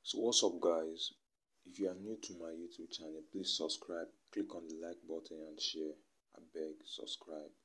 So what's up guys? If you are new to my YouTube channel, please subscribe, click on the like button and share. I beg, subscribe.